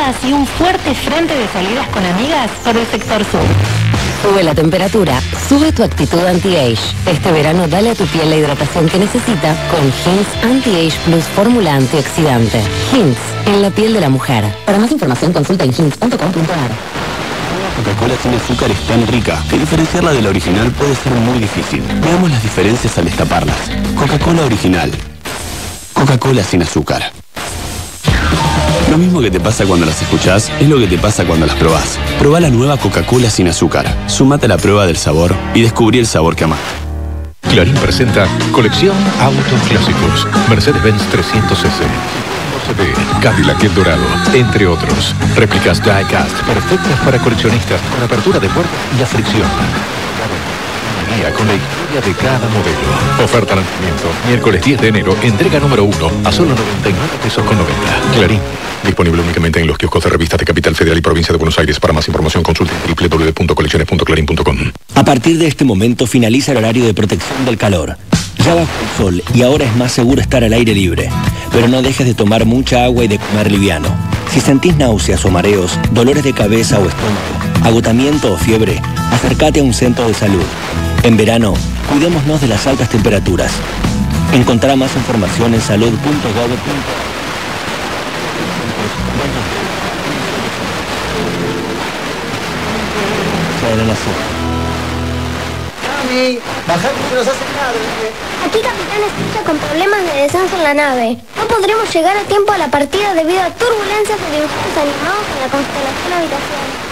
heladas y un fuerte frente de salidas con amigas por el sector sur. Sube la temperatura, sube tu actitud anti-age. Este verano dale a tu piel la hidratación que necesita con Hintz Anti-Age Plus fórmula antioxidante. Hintz, en la piel de la mujer. Para más información consulta en hintz.com.ar. Coca-Cola sin azúcar es tan rica que diferenciarla de la original puede ser muy difícil. Veamos las diferencias al destaparlas. Coca-Cola original. Coca-Cola sin azúcar. Lo mismo que te pasa cuando las escuchás es lo que te pasa cuando las probás. Probá la nueva Coca-Cola sin azúcar. Súmate a la prueba del sabor y descubrí el sabor que amás. Clarín presenta Colección Autos Clásicos. Mercedes-Benz 300cc. Cadillac El Dorado, entre otros. Réplicas die-cast perfectas para coleccionistas con apertura de puertas y la fricción. Con la historia de cada modelo. Oferta lanzamiento. Miércoles 10 de enero, entrega número 1 a solo 99 pesos con 90. Clarín. Disponible únicamente en los kioscos de revistas de Capital Federal y Provincia de Buenos Aires. Para más información consulte www.colecciones.clarin.com. A partir de este momento finaliza el horario de protección del calor. Ya bajó el sol y ahora es más seguro estar al aire libre. Pero no dejes de tomar mucha agua y de comer liviano. Si sentís náuseas o mareos, dolores de cabeza o estómago, agotamiento o fiebre, acércate a un centro de salud. En verano, cuidémonos de las altas temperaturas. Encontrá más información en salud.gov.ar. Mami, bajá que nos hace nada. Aquí Capitán está con problemas de descenso en la nave. No podremos llegar a tiempo a la partida debido a turbulencias de dibujos animados en la constelación habitación.